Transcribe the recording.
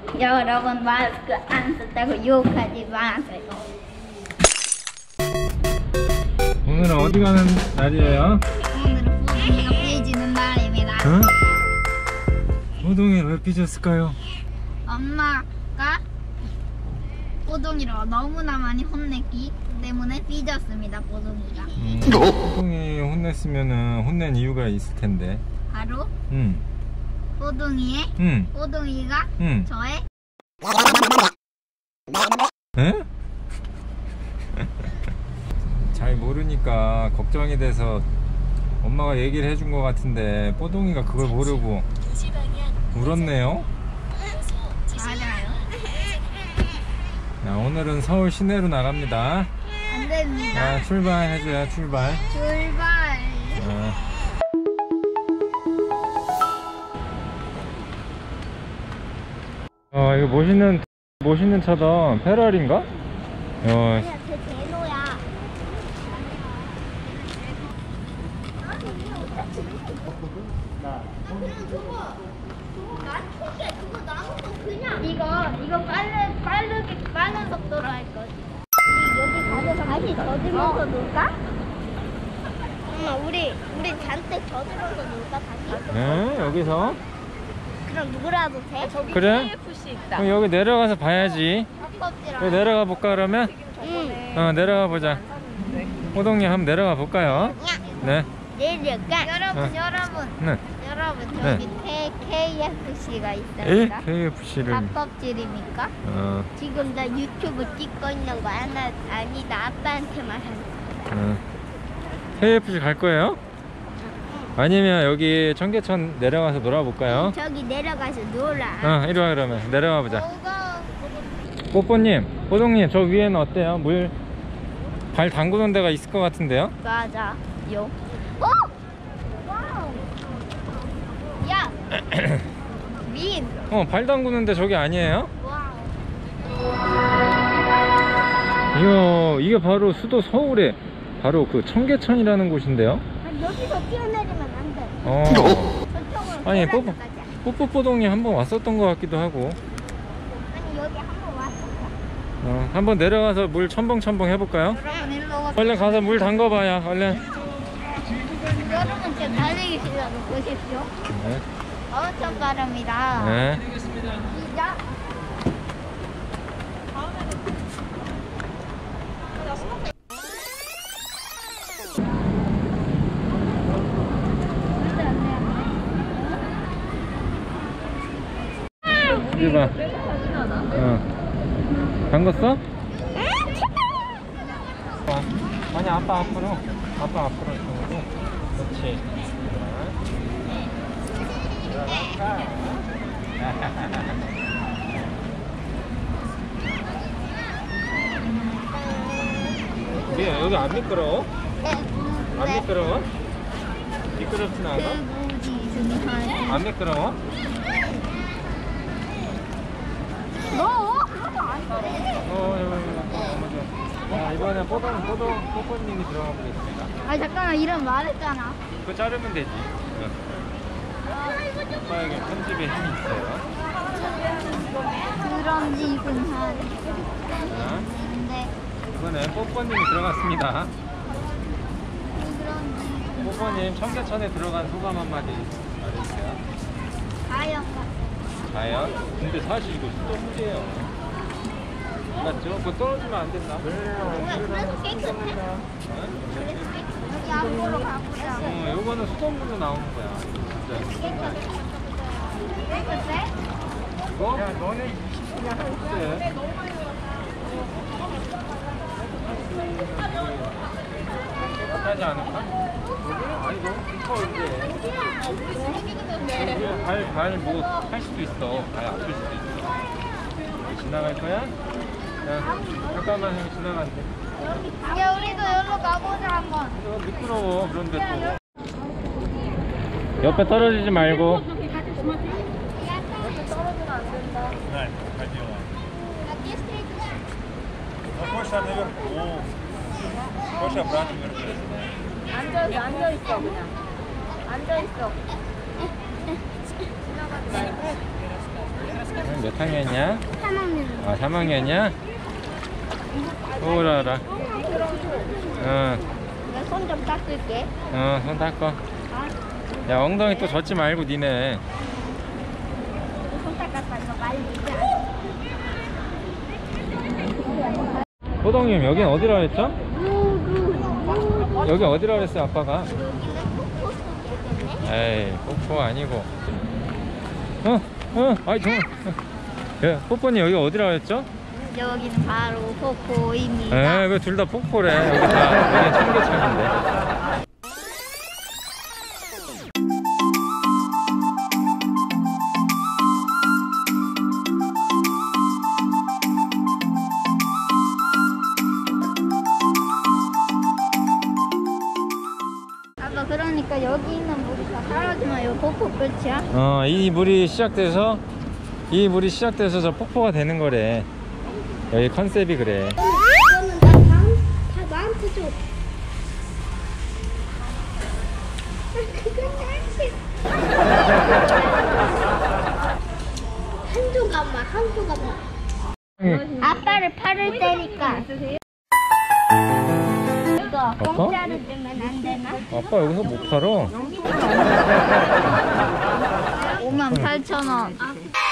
여러분 마스크 안 썼다고 욕하지 마세요. 오늘은 어디 가는 날이에요? 오늘은 뽀동이가 삐지는 날입니다. 응? 뽀동이 왜 삐졌을까요? 엄마가 뽀동이를 너무나 많이 혼냈기 때문에 삐졌습니다. 뽀동이가. 뽀동이 혼냈으면은 혼낸 이유가 있을 텐데. 바로 응. 뽀동이가 저의 에? 잘 모르니까 걱정이 돼서 엄마가 얘기를 해준 것 같은데 뽀동이가 그걸 모르고 울었네요. 맞아요. 자, 오늘은 서울 시내로 나갑니다. 안 됩니다. 자, 출발해줘요. 출발. 출발. 이거 멋있는 차다. 페라리인가? 그냥 제 대노야. 이거 빠른 속도로 할 거지. 여기 가서 다시 젖으면서 놀까? 엄마 우리 잔뜩 젖으면서 놀까 다시? 네, 여기서. 그럼 누구라도 돼? 그래? KFC 있다. 그럼 여기 내려가서 봐야지. 여기 내려가 볼까 그러면? 응. 내려가 보자. 호동이 한번 내려가 볼까요? 네. 내려가. 네. 여러분 저기 KFC가 에? 있습니다. KFC를. 닭껍질입니까? 지금 나 유튜브 찍고 있는 거 아니다. 아빠한테만 하는. KFC 갈 거예요? 아니면 여기 청계천 내려가서 놀아볼까요? 저기 내려가서 놀아. 이리 와 그러면 내려가 보자. 뽀뽀님, 호동님 저 위에는 어때요? 물 발 담그는 데가 있을 것 같은데요? 맞아. 요. 어? 와우. 야. 민. 발 담그는데 저기 아니에요? 와우. 이게 바로 수도 서울에 바로 그 청계천이라는 곳인데요. 여기서 뛰어내리면 안 돼. 저쪽으로 아니 돌아서 가자. 뽀뽀뽀동이 한번 왔었던 것 같기도 하고. 아니 여기 한번 왔었어. 한번 내려가서 물 첨벙첨벙 해볼까요? 여러분 일로 와. 얼른 가서 물 담궈봐요. 얼른. 여러분 제 달리기 시간 보십시오. 네. 엄청 빠릅니다. 네. 시작. 여기 봐. 담궜어? 아니 아빠 앞으로 이쪽으로. 그렇지. 여기 안 미끄러워? 안 미끄러워? 미끄럽진 않아? 안 미끄러워? 너 그러면 안 돼. 이번엔 뽀뽀님이 들어가 보겠습니다. 아 잠깐만 이름 말했잖아. 그거 자르면 되지. 오빠에게 편집에 힘이 있어요. 그런 집은 한. 자, 근데 이번엔 뽀뽀님이 들어갔습니다. 그런 집. 뽀뽀님 청계천에 들어간 소감 한마디 말해주세요. 과연? 근데 사실 이거 수돗물이에요. 맞죠? 그거 떨어지면 안 된다. 그래도 깨끗해. 여기 앞으로 가보자. 요거는 수돗물로 나오는 거야. 진짜. 깨끗해? 이거? 야, 너네 20분이 하고 깨끗하지 않을까? 아니 너무 깊어 이제. 발 뭐 할 수도 있어. 발 아플 수도 있어. 지나갈 거야? 야, 잠깐만 형 지나간대. 야 우리도 여기로 가보자 한번. 미끄러워. 그런데 또 옆에 떨어지지 말고. 옆에 떨어지면 안 된다. Знай, ходила. Aqui esquerda. Ну, хочешь наверх? Хочешь обратно вернуться? 앉아있어 그냥. 앉아있어. 몇 학년이야? 3학년. 아, 3학년이야? 오라라. 손 좀 닦을게. 손 닦어. 야, 엉덩이 또 젖지 말고 니네. 손 닦았다. 이거 말리자. 호동님, 여긴 어디라 그랬죠? 여기 어디라 그랬어요, 아빠가? 여기는 폭포 속이겠네. 에이, 뽀뽀 아니고. 아이, 정말. 뽀뽀님, 여기 어디라 그랬죠? 여기는 바로 폭포입니다. 에, 왜 둘 다 폭포래? 여기 다, 여기 청계천인데. 아빠, 그러니까 여기 있는 물이 다 사라지면 이거 폭포 끝이야? 이 물이 시작돼서 저 폭포가 되는 거래. 여기 컨셉이 그래. 이거는 다 나한테 줘. 그건 한 조각만. 아빠를 팔을 때니까. 이거 아빠? 공짜로 주면 안 되나? 아빠 여기서 못 팔어. 58,000원.